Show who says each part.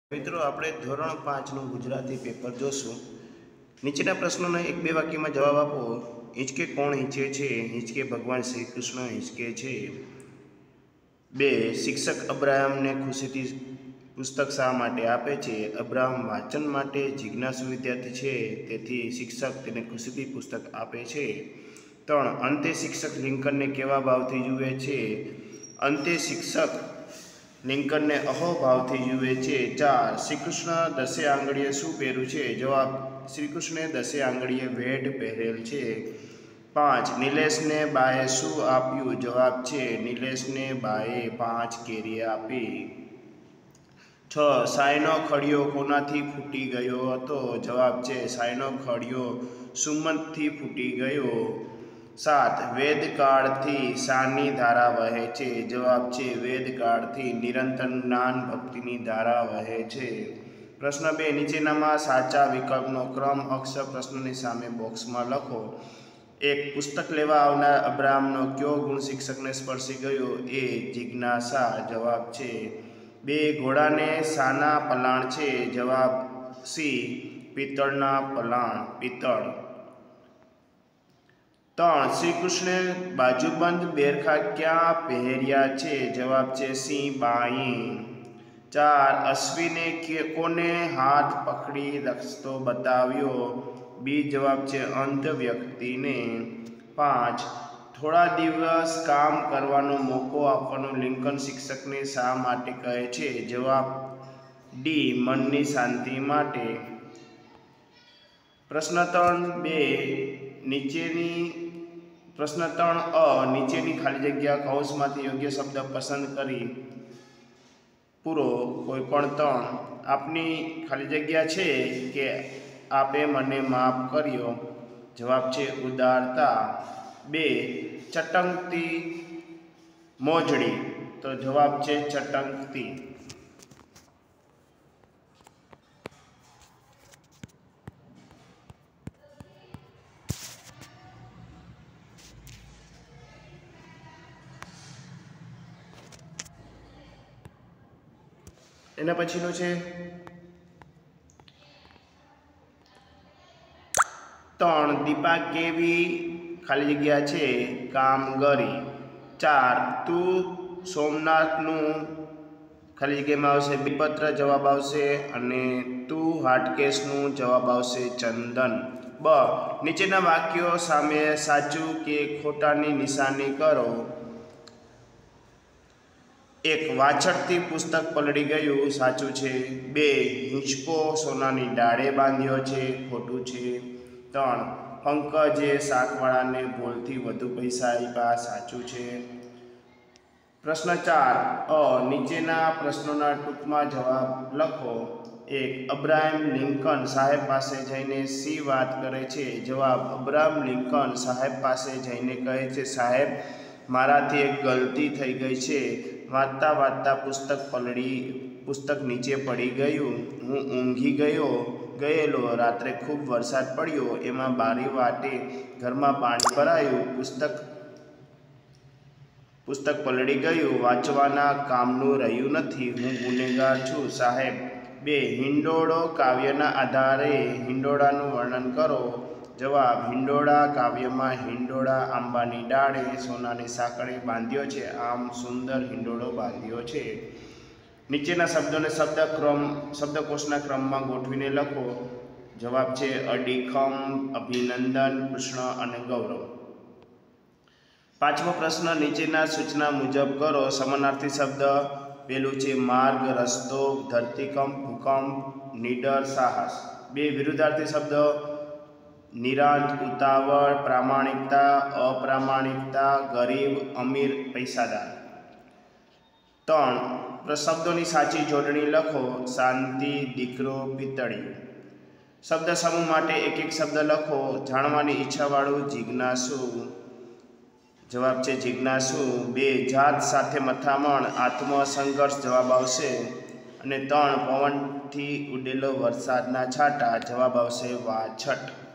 Speaker 1: मित्रों આપણે ધોરણ 5 નું ગુજરાતી પેપર જોશું। નીચેના પ્રશ્નોના એક બે વાક્યમાં જવાબ આપો। હિંચકે કોણ હિંચે છે? હિંચકે ભગવાન શ્રી કૃષ્ણ હિંચકે છે। 2 શિક્ષક અબ્રાહમને ખુશીથી પુસ્તક શા માટે આપે છે? અબ્રાહમ વાંચન માટે જિજ્ઞાસુ વિદ્યાર્થી છે, તેથી શિક્ષક તેને ખુશીથી પુસ્તક આપે છે। 3 અંતે શિક્ષક લિંકનને કેવા ભાવથી જુએ છે? અંતે શિક્ષક લિંકનને અહોભાવથી જુએ છે। 4 શ્રીકૃષ્ણ દસે આંગળીએ શું પહેર્યું છે? જવાબ, શ્રીકૃષ્ણે દસે આંગળીએ ભેટ પહેરેલ છે। 5 નિલેશને બાએ શું આપ્યું? જવાબ છે, નિલેશને બાએ 5 કેરી આપી। 6 સાયનો ખડિયો કોનાથી ફૂટી ગયો હતો? જવાબ છે, સાયનો ખડિયો સુમંતથી ફૂટી ગયો। 7 વેદકાળથી શાની ધારા વહે છે? જવાબ છે, વેદકાળથી નિરંતર જ્ઞાન ભક્તિની ધારા વહે છે। પ્રશ્ન 2 નીચેનામાં સાચા વિકલ્પનો ક્રમ અક્ષર પ્રશ્નની સામે બોક્સમાં લખો। 1 પુસ્તક લેવા આવનાર અબ્રાહમનો કયો ગુણ શિક્ષકને સ્પર્શી ગયો? એ જિજ્ઞાસા, જવાબ છે। 2 ઘોડાને શાના પલાણ છે? જવાબ સી, પિત્તળના પલાણ, પિત્તળ। 3 શ્રીકૃષ્ણે બાજુબંધ બેરખા ક્યાં પહેર્યા છે? જવાબ છે, સી, બાઈ। 4 અશ્વિને કોને હાથ પકડી રસ્તો બતાવ્યો? બી, જવાબ છે, અંધ વ્યક્તિને। 5 થોડા દિવસ કામ કરવાનો મોકો આપવાનું લિંકન શિક્ષકને શા માટે કહે છે? જવાબ ડી, મનની શાંતિ માટે। પ્રશ્ન 3 અ નીચેની ખાલી જગ્યા કૌંસમાંથી યોગ્ય શબ્દ પસંદ કરી પૂરો। કોઈ પણ 3 આપની ખાલી જગ્યા છે કે આપે મને માફ કર્યો? જવાબ છે, ઉદારતા। 2 ચટકતી મોજડી, તો જવાબ છે ચટકતી। એના પછીનું છે 3 દીપા કેવી ખાલી જગ્યા છે કામગરી। 4 તું સોમનાથનું ખાલી જગ્યામાં આવશે બિલપત્ર, જવાબ આવશે, અને તું હાટકેશનું જવાબ આવશે ચંદન। બ નીચેના વાક્યો સામે સાચું કે ખોટાની નિશાની કરો। 1 વાછડથી પુસ્તક પલળી ગયું, સાચું છે। 2 હિંચકો સોનાની ડાળે બાંધ્યો છે, ખોટું છે। 3 પંકજે શાકવાળાને ભૂલથી વધુ પૈસા આપ્યા, સાચું છે। પ્રશ્ન 4 અ નીચેના પ્રશ્નોના ટૂંકમાં જવાબ લખો। 1 અબ્રાહમ લિંકન સાહેબ પાસે જઈને શી વાત કરે છે? જવાબ અબ્રાહમ લિંકન સાહેબ પાસે જઈને કહે છે, સાહેબ, મારાથી એક ગલતી થઈ ગઈ છે। વાંચતા વાંચતા પુસ્તક નીચે પડી ગયું। હું ઊંઘી ગયેલો। રાત્રે ખૂબ વરસાદ પડ્યો, એમાં બારી વાટે ઘરમાં પાણી ભરાયું, પુસ્તક પલળી ગયું, વાંચવાના કામનું રહ્યું નથી, હું ગુનેગાર છું, સાહેબ। 2 હિંડોળો કાવ્યના આધારે હિંડોળાનું વર્ણન કરો। જવાબ હિંડોળા કાવ્યમાં હિંડોળા આંબાની ડાળે સોનાની સાંકળે બાંધ્યો છે, આમ સુંદર હિંડોળો બાંધ્યો છે। નીચેના શબ્દોને શબ્દકોશના ક્રમમાં ગોઠવીને લખો। જવાબ છે અડીખમ, અભિનંદન, કૃષ્ણ અને ગૌરવ। 5મો પ્રશ્ન નીચેના સૂચના મુજબ કરો। સમાનાર્થી શબ્દ પેલું છે માર્ગ, રસ્તો, ધરતીકંપ, ભૂકંપ, નીડર, સાહસ। 2 વિરુદ્ધાર્થી શબ્દ નિરાંત, ઉતાવળ, પ્રામાણિકતા, અપ્રામાણિકતા, ગરીબ, અમીર, પૈસાદાર। 3 શબ્દોની સાચી જોડણી લખો। શાંતિ, દીકરો, પિત્તળિયું। શબ્દ સમૂહ માટે એક એક શબ્દ લખો। જાણવાની ઈચ્છાવાળું, જિજ્ઞાસુ, જવાબ છે જિજ્ઞાસુ। 2 જાત સાથે મથામણ, આત્મસંઘર્ષ, જવાબ આવશે, અને 3 પવનથી ઉડેલો વરસાદના છાંટા, જવાબ આવશે વાછટ।